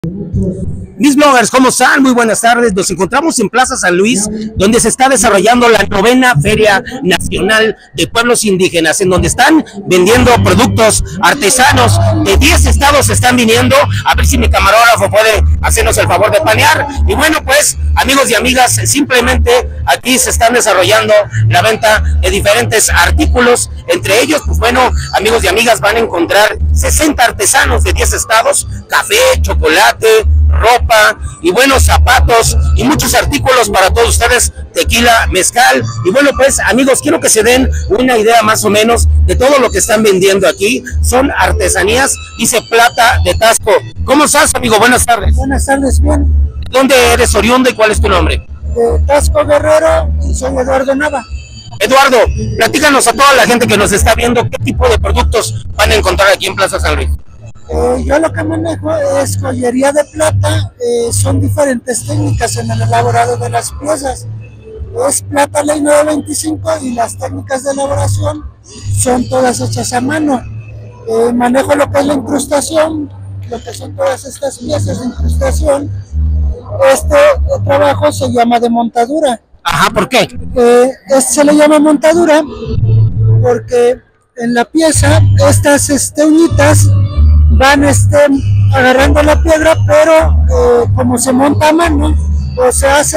Mis bloggers, ¿cómo están? Muy buenas tardes. Nos encontramos en Plaza San Luis, donde se está desarrollando la 9ª Feria Nacional de Pueblos Indígenas, en donde están vendiendo productos artesanos de 10 estados. Están viniendo, a ver si mi camarógrafo puede hacernos el favor de panear. Y bueno, pues, amigos y amigas, simplemente aquí se están desarrollando la venta de diferentes artículos. Entre ellos, pues bueno, amigos y amigas, van a encontrar 60 artesanos de 10 estados, café, chocolate, ropa y buenos zapatos y muchos artículos para todos ustedes, tequila, mezcal. Y bueno, pues amigos, quiero que se den una idea más o menos de todo lo que están vendiendo aquí. Son artesanías, dice Plata de Tasco. ¿Cómo estás, amigo? Buenas tardes. Buenas tardes, bien. ¿Dónde eres oriundo y cuál es tu nombre? De Tasco, Guerrero, y soy Eduardo Nava. Eduardo, platícanos a toda la gente que nos está viendo qué tipo de productos van a encontrar aquí en Plaza San Luis. Yo lo que manejo es joyería de plata. Son diferentes técnicas en el elaborado de las piezas. Es plata ley 925 y las técnicas de elaboración son todas hechas a mano. Manejo lo que es la incrustación, lo que son todas estas piezas de incrustación. Este trabajo se llama de montadura. Ajá, ¿por qué? Se le llama montadura porque en la pieza estas uñitas van agarrando la piedra, pero como se monta a mano, pues se hace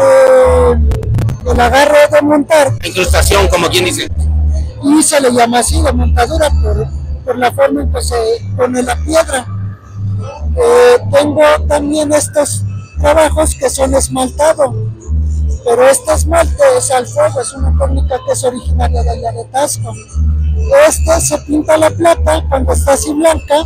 el agarre de montar. Incrustación, como quien dice. Y se le llama así, de montadura, por la forma en que se pone la piedra. Tengo también estos trabajos que son esmaltado, pero este esmalte es al fuego, es una técnica que es originaria de allá de Tasco. Se pinta la plata cuando está así blanca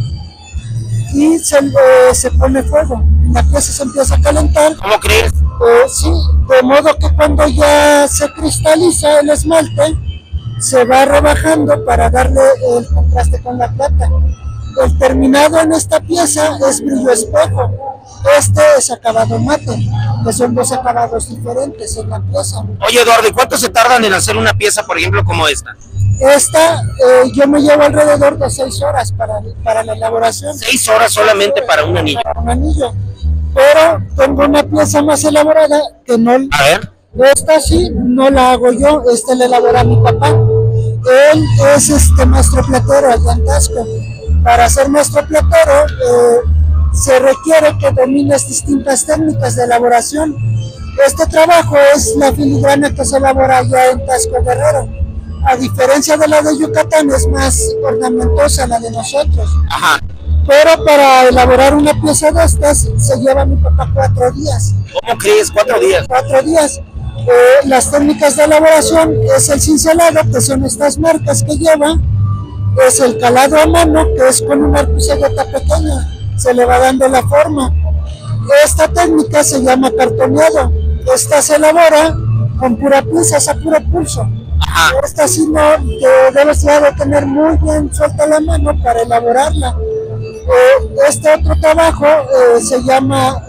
y se pone fuego. La pieza se empieza a calentar. ¿Cómo crees? Sí, de modo que cuando ya se cristaliza el esmalte, se va rebajando para darle el contraste con la plata. El terminado en esta pieza es brillo espejo. Este es acabado mate, que son dos acabados diferentes en la pieza. Oye, Eduardo, ¿y cuánto se tardan en hacer una pieza, por ejemplo, como esta? Yo me llevo alrededor de 6 horas para la elaboración. 6 horas solamente para un anillo. Para un anillo. Pero tengo una pieza más elaborada que no. A ver. Esta sí, no la hago yo, la elabora mi papá. Él es maestro platero allá en Tasco. Para ser maestro platero se requiere que domines distintas técnicas de elaboración. Este trabajo es la filigrana que se elabora allá en Tasco, Guerrero. A diferencia de la de Yucatán, es más ornamentosa la de nosotros. Ajá. Pero para elaborar una pieza de estas se lleva mi papá 4 días. ¿Cómo crees? 4 días. 4 días. Las técnicas de elaboración es el cincelado, que son estas marcas que lleva. Es el calado a mano, que es con una arpilleta pequeña. Se le va dando la forma. Esta técnica se llama cartoneado. Esta se elabora con pura pinza, a puro pulso. Ajá. Esta sí no, debes de tener muy bien suelta la mano para elaborarla. Este otro trabajo se llama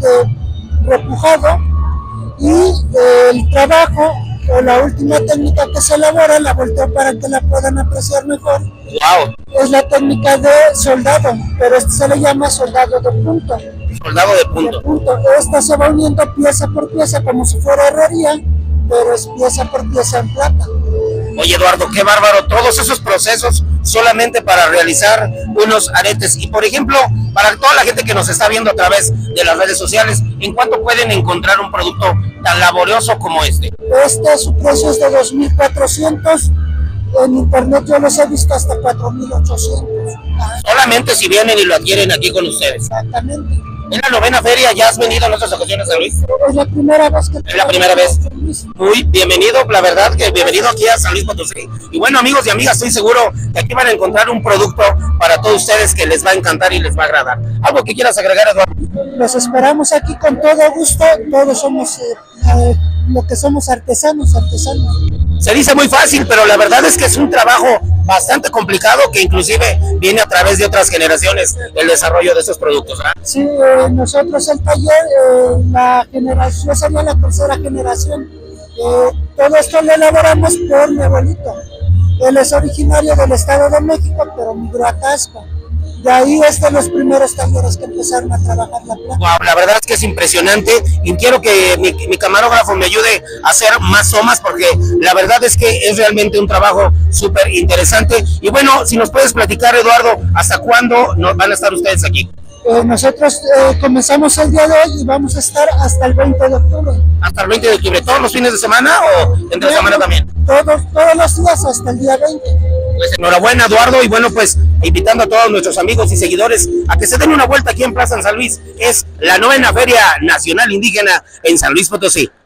repujado, y el trabajo o la última técnica que se elabora, la volteo para que la puedan apreciar mejor. Wow. Es la técnica de soldado, pero se le llama soldado de punto. Soldado de punto. Esta se va uniendo pieza por pieza como si fuera herrería, pero es pieza por pieza en plata. Oye, Eduardo, qué bárbaro, todos esos procesos solamente para realizar unos aretes. Y por ejemplo, para toda la gente que nos está viendo a través de las redes sociales, ¿en cuánto pueden encontrar un producto tan laborioso como este? Su precio es de 2,400. En internet yo los he visto hasta 4,800. Solamente si vienen y lo adquieren aquí con ustedes. Exactamente. ¿En la 9ª feria ya has venido en otras ocasiones, San Luis? Es la primera vez que... Es la primera vez. Muy bienvenido, la verdad que bienvenido aquí a San Luis Potosí. Y bueno, amigos y amigas, estoy seguro que aquí van a encontrar un producto para todos ustedes que les va a encantar y les va a agradar. ¿Algo que quieras agregar, Eduardo? Los esperamos aquí con todo gusto. Todos somos lo que somos artesanos. Se dice muy fácil, pero la verdad es que es un trabajo bastante complicado que inclusive viene a través de otras generaciones el desarrollo de estos productos, ¿verdad? Sí, nosotros el taller, yo sería la tercera generación. Todo esto lo elaboramos por mi abuelito. Él es originario del Estado de México, pero migró a Tasco. De ahí es de los primeros talleres que empezaron a trabajar la planta. Wow, la verdad es que es impresionante y quiero que mi camarógrafo me ayude a hacer más tomas porque la verdad es que es realmente un trabajo súper interesante. Y bueno, si nos puedes platicar, Eduardo, ¿hasta cuándo van a estar ustedes aquí? Nosotros comenzamos el día de hoy y vamos a estar hasta el 20 de octubre. ¿Hasta el 20 de octubre? ¿Todos los fines de semana o entre semana también? Todos los días hasta el día 20. Pues enhorabuena, Eduardo, y bueno, pues invitando a todos nuestros amigos y seguidores a que se den una vuelta aquí en Plaza San Luis. Es la 9ª Feria Nacional Indígena en San Luis Potosí.